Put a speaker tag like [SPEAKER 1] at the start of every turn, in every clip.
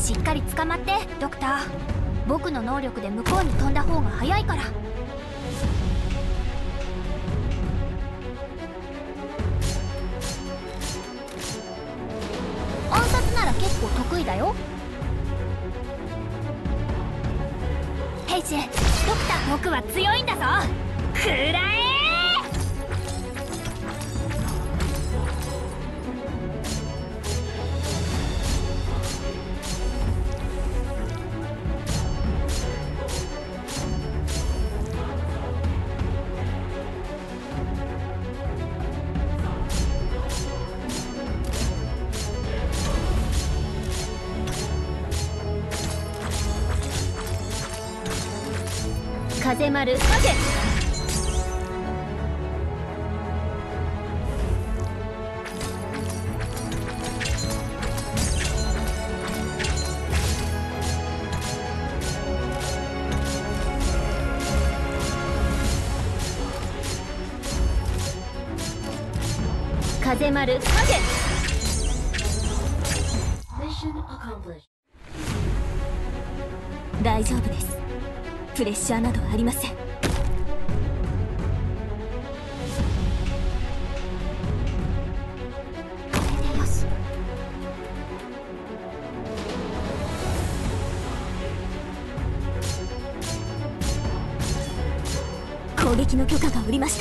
[SPEAKER 1] しっかり捕まってドクター。僕の能力で向こうに飛んだ方が早いから。暗殺なら結構得意だよ。ヘイジ、ドクター、僕は強いんだぞ。くらえ。風丸風。風丸風。大丈夫です。プレッシャーなどありません。これでよし。攻撃の許可が下りました。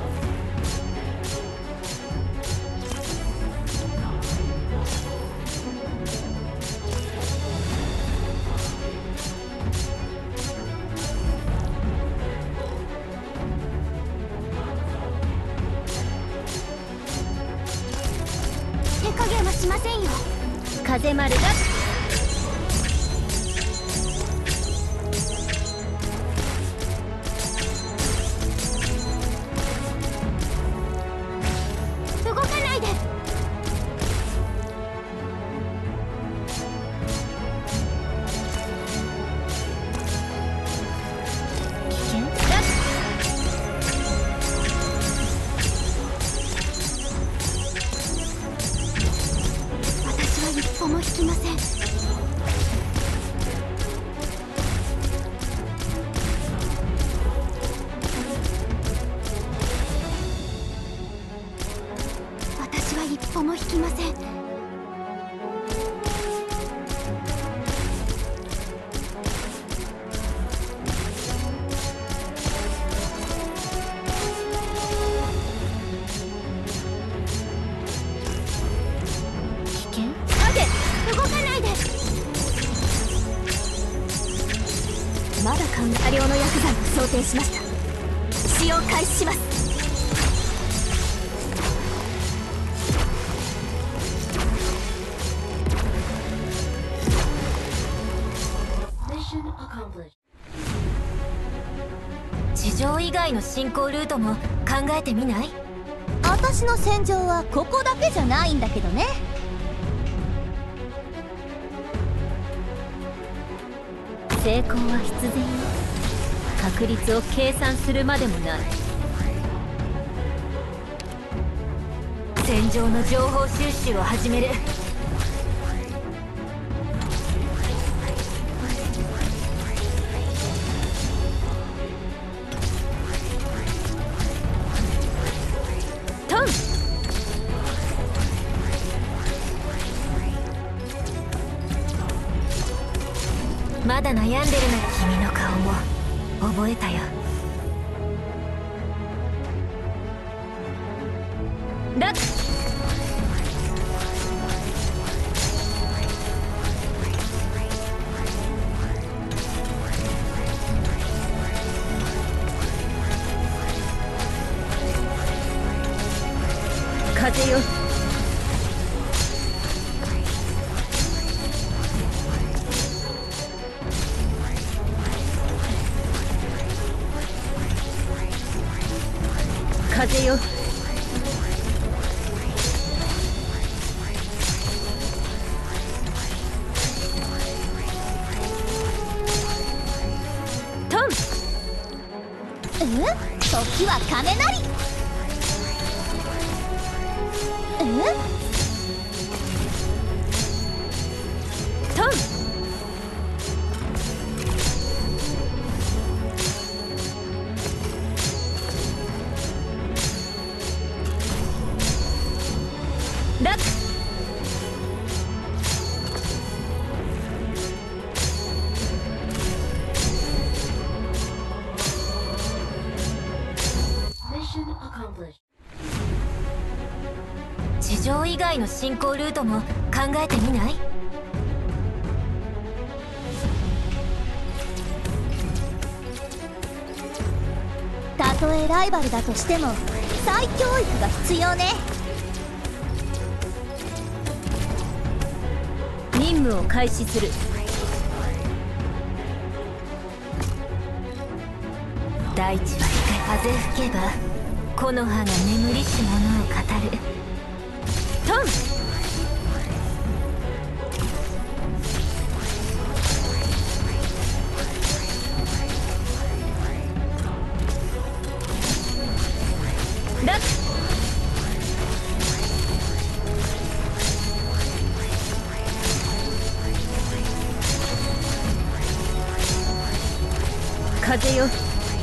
[SPEAKER 1] しませんよ。風丸が動かないで。危険だ。一歩も引きません。私は一歩も引きません。動かないで。まだ多量の薬剤を想定しました。使用開始します。地上以外の進行ルートも考えてみない？私の戦場はここだけじゃないんだけどね。成功は必然よ。確率を計算するまでもない。戦場の情報収集を始める。トン。まだ悩んでるなら君の顔も覚えたよ。ラッ風よ。風よ。トン。時は金なり。トン。 外の進行ルートも考えてみない？たとえライバルだとしても再教育が必要ね。任務を開始する。大地は風吹けば木の葉が眠りし者を語る。トン！ラック！風よ。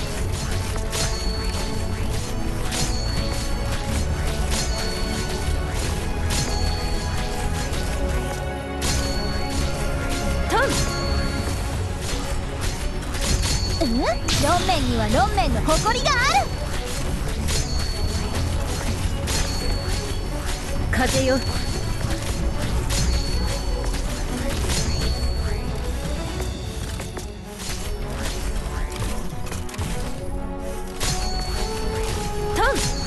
[SPEAKER 1] 論面には論面の誇りがある。風よ。トン！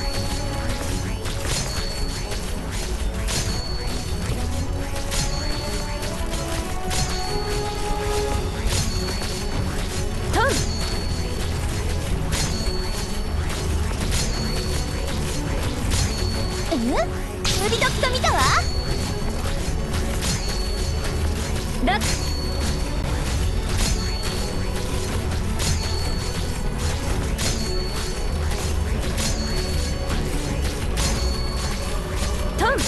[SPEAKER 1] トン！売り時と見たわ。ラック！トン！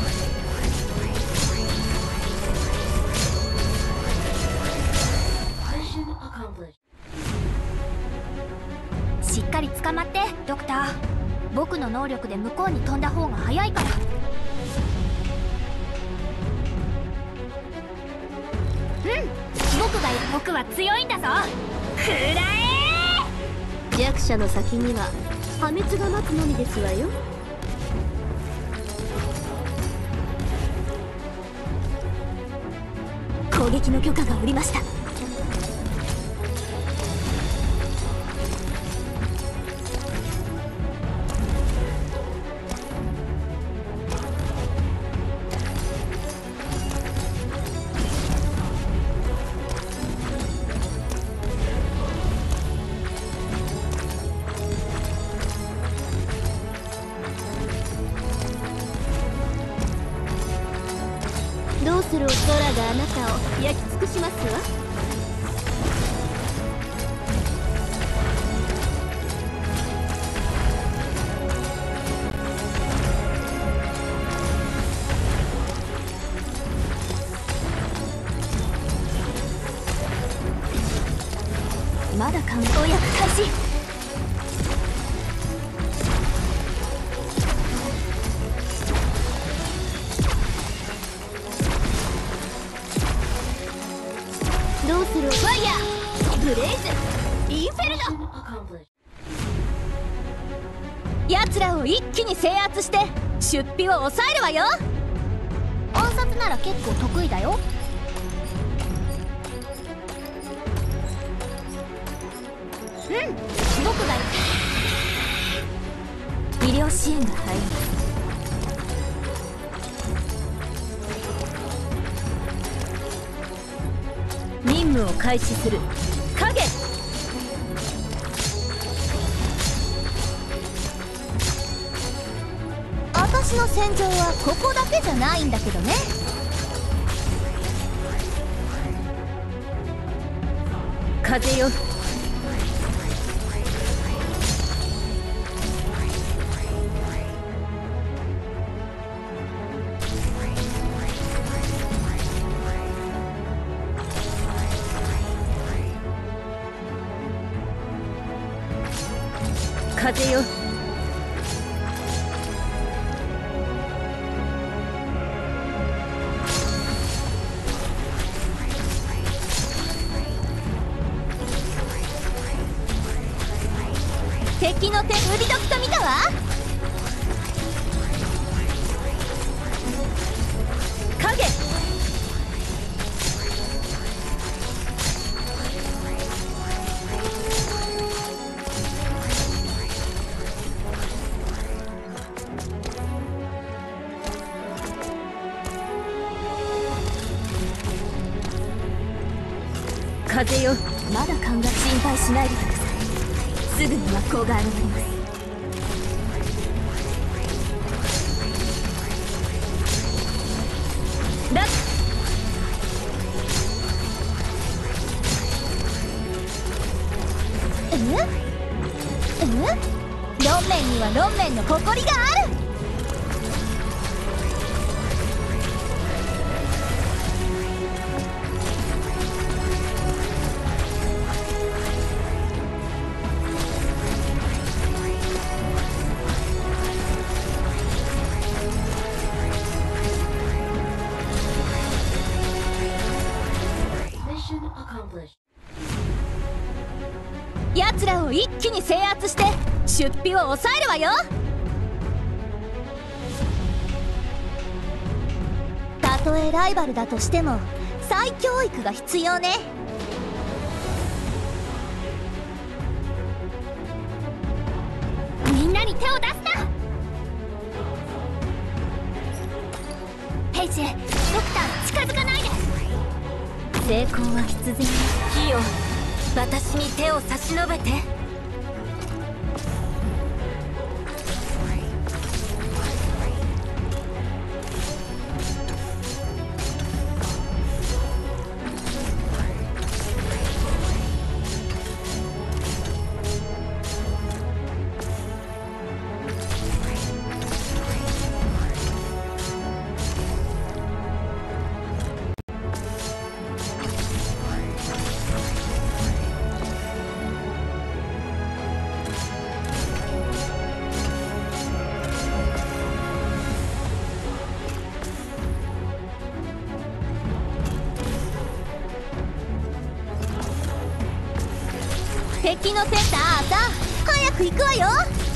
[SPEAKER 1] しっかり捕まってドクター。僕の能力で向こうに飛んだ方が早いから。僕は強いんだぞ。くらえ！弱者の先には破滅が待つのみですわよ。攻撃の許可が下りました。どうする空があなたを焼き尽くしますわ。まだ漢方薬開始。どうする？ファイヤー！ブレイズ！インフェルノ！奴らを一気に制圧して出費を抑えるわよ。暗殺なら結構得意だよ。僕が医療支援が入ります。任務を開始する。影！私の戦場はここだけじゃないんだけどね。風よ。風よ。敵の手売り時と見たわ。 風よ、まだ勘が心配しないでください。すぐに魔法が現れます。ラッ論面には論面の誇りがある。奴らを一気に制圧して出費を抑えるわよ。たとえライバルだとしても再教育が必要ね。みんなに手を出すな。ペイジ、ドクター近づかないで。成功は必然。キヨ、私に手を差し伸べて。敵のセンターさん、早く行くわよ。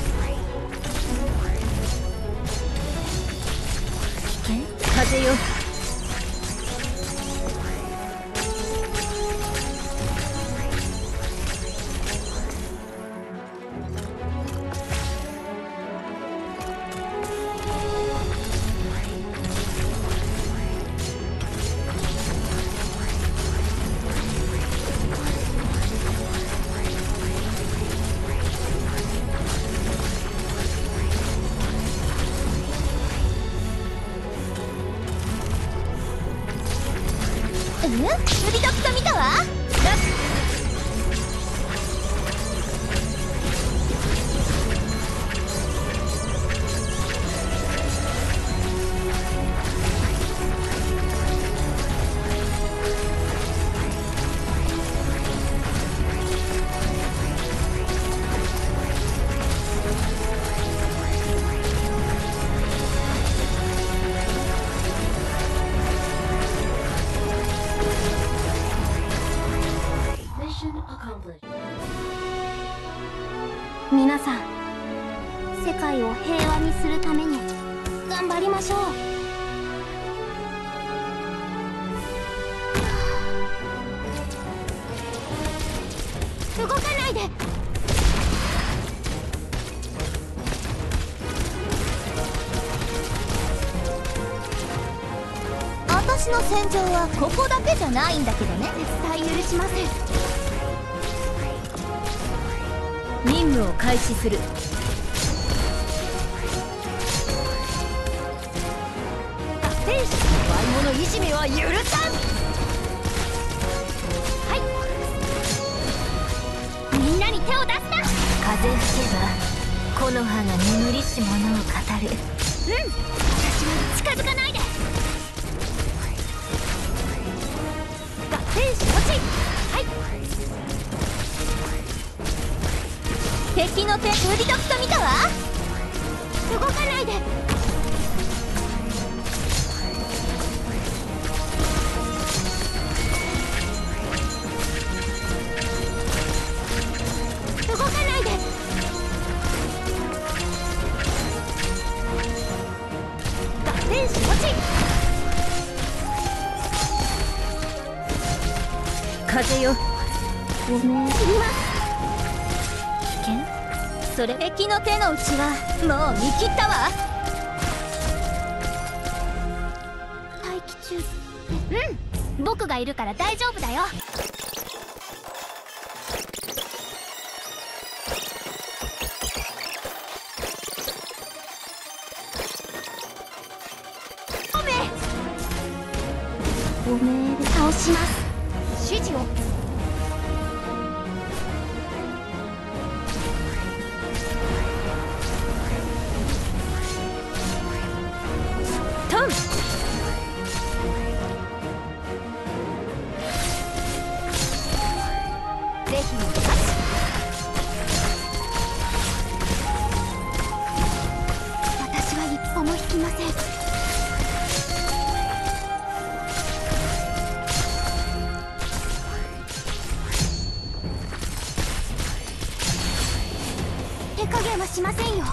[SPEAKER 1] 危険、風よ。釣り時と見たわ。皆さん、世界を平和にするために頑張りましょう。動かないで。私の戦場はここだけじゃないんだけどね。絶対許しません。任務を開始する。天使の悪者いじめは許さん。はい、みんなに手を出すな。風吹けば木の葉が眠りし者を語る。私に近づかないで。天使落ち。はい、敵の手売り時と見たわ。動かないで。動かないで。天使落ち。風よ、ごめん。知ります。それ敵の手の内はもう見切ったわ。待機中。僕がいるから大丈夫だよ。 お命令倒します。指示を。トン。ぜひの勝ち。私は一歩も引きません。手加減はしませんよ。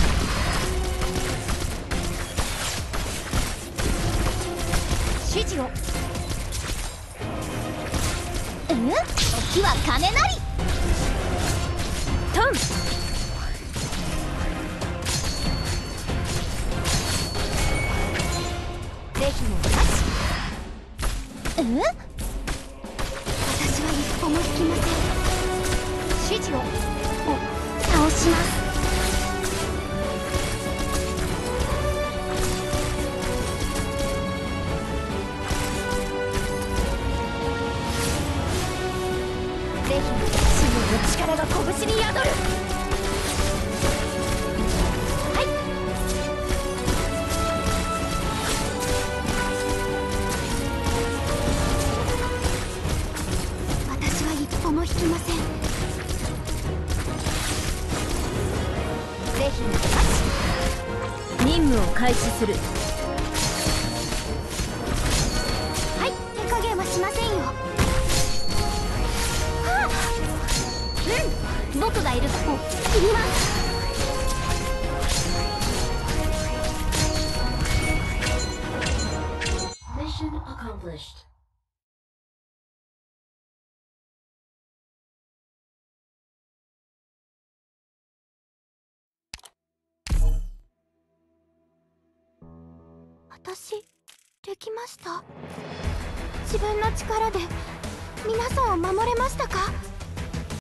[SPEAKER 1] 指示を。時は金なり。トン。ぜひの勝ち。私は一歩も引きません。指示を。倒します。ぜひ死の力が拳に宿る。はい。私は一歩も引きません。ぜひの勝ち。任務を開始する。はい、手加減はしませんよ。僕がいるとこ切ります。Mission accomplished。私できました。自分の力で皆さんを守れましたか？